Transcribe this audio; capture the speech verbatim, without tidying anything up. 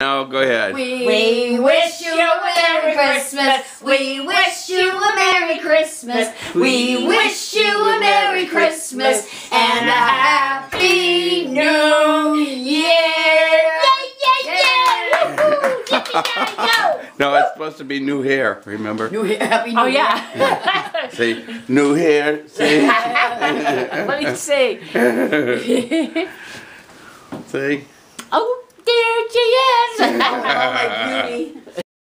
Now go ahead. We, we wish you a Merry Christmas. We wish you a Merry Christmas. We wish you a Merry Christmas and a Happy New Year. Yay, yay, yay! Woohoo! Yippee-ki-yo! No, it's supposed to be new hair, remember? New Year, Happy New Oh, Year. yeah. Say, new hair, say. Let me see. See? Oh, there she is. Oh, my beauty.